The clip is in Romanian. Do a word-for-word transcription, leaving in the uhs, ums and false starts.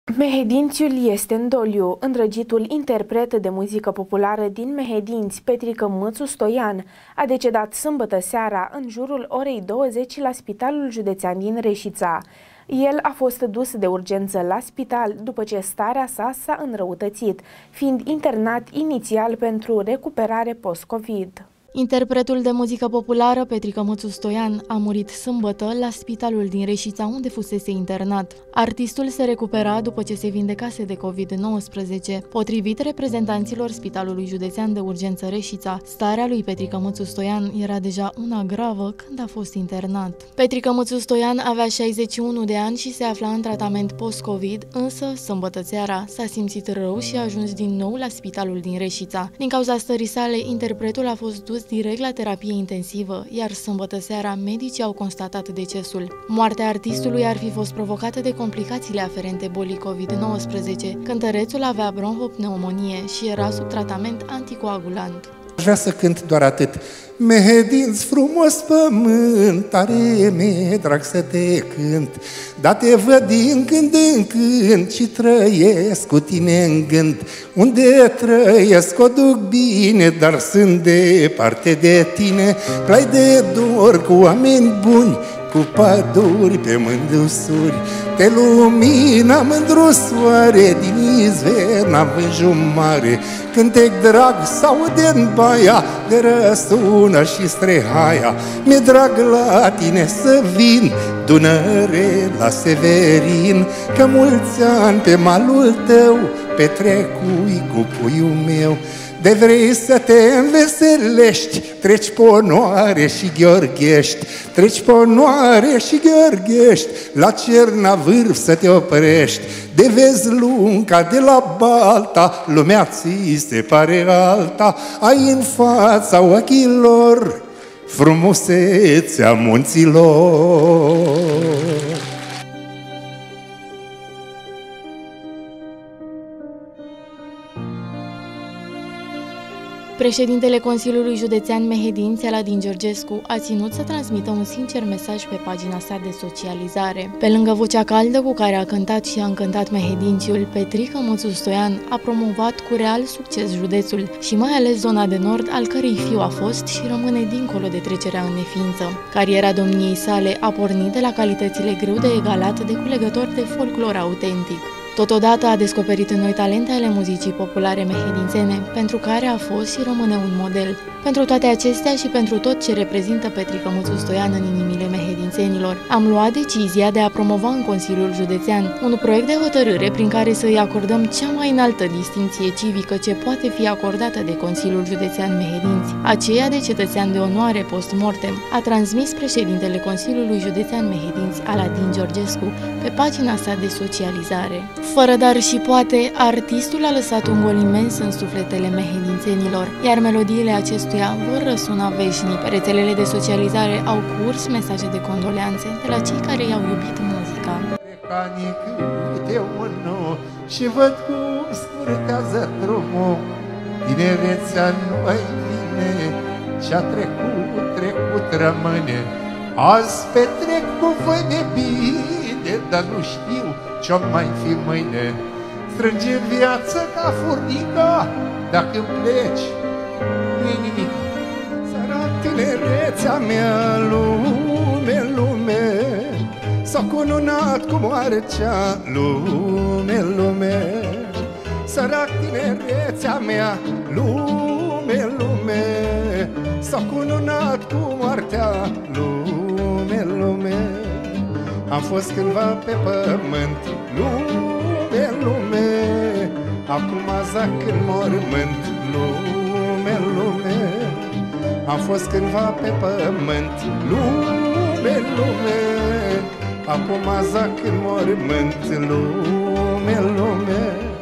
Mehedințiul este în doliu. Îndrăgitul interpret de muzică populară din Mehedinți, Petrică Mățu Stoian, a decedat sâmbătă seara în jurul orei douăzeci la Spitalul Județean din Reșița. El a fost dus de urgență la spital după ce starea sa s-a înrăutățit, fiind internat inițial pentru recuperare post-COVID. Interpretul de muzică populară Petrică Mățu Stoian a murit sâmbătă la spitalul din Reșița, unde fusese internat. Artistul se recupera după ce se vindecase de COVID nouăsprezece. Potrivit reprezentanților Spitalului Județean de Urgență Reșița, starea lui Petrică Mățu Stoian era deja una gravă când a fost internat. Petrică Mățu Stoian avea șaizeci și unu de ani și se afla în tratament post-COVID, însă sâmbătă seara s-a simțit rău și a ajuns din nou la spitalul din Reșița. Din cauza stării sale, interpretul a fost dus direct la terapie intensivă, iar sâmbătă seara medicii au constatat decesul. Moartea artistului ar fi fost provocată de complicațiile aferente bolii COVID nouăsprezece. Cântărețul avea bronhopneumonie și era sub tratament anticoagulant. Aș vrea să cânt doar atât. Mehedinți, frumos pământ, tare mi-e drag să te cânt, dar te văd din când în când și trăiesc cu tine în gând. Unde trăiesc o duc bine, dar sunt departe de tine. Plai de dor cu oameni buni, cu păduri pe mândusuri. Te lumina mândru soare, din izver n-am văzut mare. Cântec drag s-aude în baia, de răsună și strehaia. Mi-e drag la tine să vin, Dunăre la Severin, că mulți ani pe malul tău petrecui cu puiul meu. De vrei să te înveselești, treci pe Onoare și Gheorghești, treci pe Onoare și Gheorghești, la Cernavârf să te oprești. De vezi lunca de la Balta, lumea ți se pare alta, ai în fața ochilor frumusețea munților. Președintele Consiliului Județean Mehedinți, Aladin Georgescu, a ținut să transmită un sincer mesaj pe pagina sa de socializare. Pe lângă vocea caldă cu care a cântat și a încântat Mehedințiul, Petrică Mățu Stoian a promovat cu real succes județul și mai ales zona de nord, al cărei fiu a fost și rămâne dincolo de trecerea în neființă. Cariera domniei sale a pornit de la calitățile greu de egalat de culegător de folclor autentic. Totodată a descoperit noi talente ale muzicii populare mehedințene, pentru care a fost și rămâne un model. Pentru toate acestea și pentru tot ce reprezintă Petrică Mățu Stoian în inimile mehedințenilor, am luat decizia de a promova în Consiliul Județean un proiect de hotărâre prin care să îi acordăm cea mai înaltă distinție civică ce poate fi acordată de Consiliul Județean Mehedinți, aceea de cetățean de onoare post-mortem, a transmis președintele Consiliului Județean Mehedinți, Aladin Georgescu, pe pagina sa de socializare. Fără dar și poate, artistul a lăsat un gol imens în sufletele mehedințenilor, iar melodiile acestuia vor răsuna veșnic. Pe rețelele de socializare au curs mesaje de condoleanțe de la cei care i-au iubit muzica. Și văd cum scurtează drumul, tinerețea nu mai vine, și-a trecut, trecut rămâne. Azi petrec cu voi de bine, dar nu știu ce-o mai fi mâine. Strânge viață ca furnica, dacă-mi pleci, nu-i nimic. Sărac tinerețea mea, lume, lume, s-a cununat cu moartea, lume, lume. Sărac tinerețea mea, lume, lume, s-a cununat cu moartea, lume, lume. Am fost cândva pe pământ, lume, lume, acum zac în mormânt, lume, lume. Am fost cândva pe pământ, lume, lume, acum zac în mormânt, lume, lume.